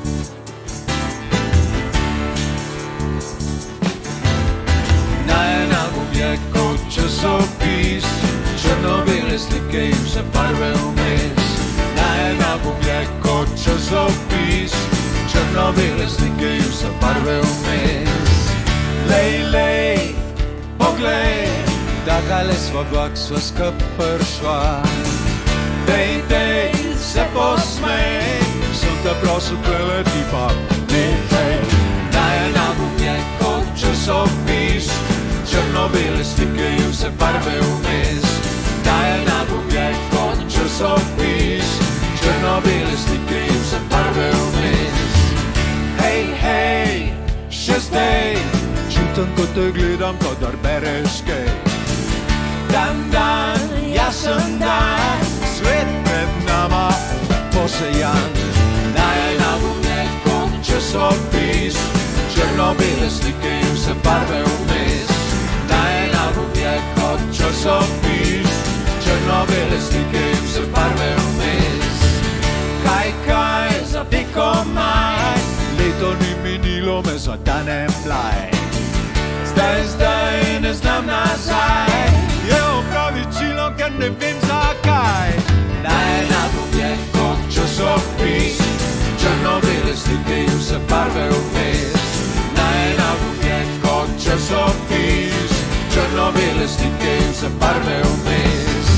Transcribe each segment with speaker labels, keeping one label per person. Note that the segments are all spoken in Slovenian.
Speaker 1: Na en album je kot časopis, črno-bele slike in vse barve vmes. Na en album je kot časopis, črno-bele slike in vse barve vmes. Lej, lej, poglej, takale sva vlak, sva skup prišla. Dej, dej, se posmej, sem te prosil, kleti pa nekaj. Na en album je kot časopis, črno-bele slike in vse barve vmes. Na en album je kot časopis, črno-bele slike in vse barve vmes. Hej, hej, še zdaj čutim, ko te gledam, kadar bereš kaj. Dan, dan, jasen dan, svet pred nama posejan. Na en album je kot časopis, črno-bele slike in vse barve vmes. Na en album je kot časopis, črno-bele slike in vse barve vmes. Kaj, za piko maj, leto ni minilo, me zadane mlaj. Zdaj ne znam nazaj, je opravičilo, ker ne vem zakaj. Na en album je kot časopis, črno-bele slike in vse barve vmes. Na en album je kot časopis, črno-bele slike in vse barve vmes.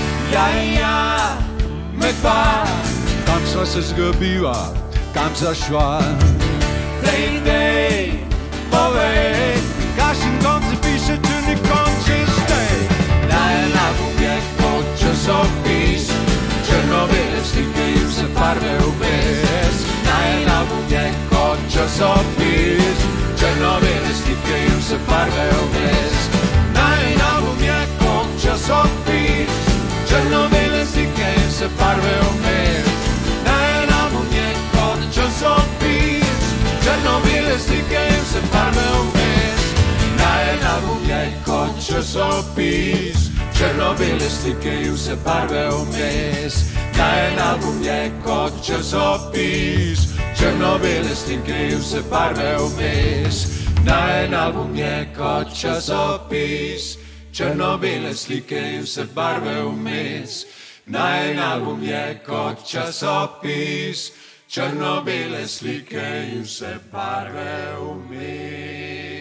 Speaker 1: Ja, medva, kam sva se zgubila, kam zašla. Dej, dej, povej, kakšen konc se piše, če ni končeš tej. Na en album je kot časopis, črno-bele slike in vse barve vmes. Na en album je kot časopis, črno-bele slike in vse barve vmes. Na en album je kot časopis, črno-bele slike in vse barve vmes. Na en album je kot časopis, črno-bele slike in vse barve vmes. Na en album je kot časopis, črno-bele slike in vse barve vmes. Na en album je kot časopis, črno-bele slike in vse barve vmes. Na en album je kot časopis, črno-bele slike in vse barve vmes. Na en album je kot časopis, črno-bele slike in vse barve vmes.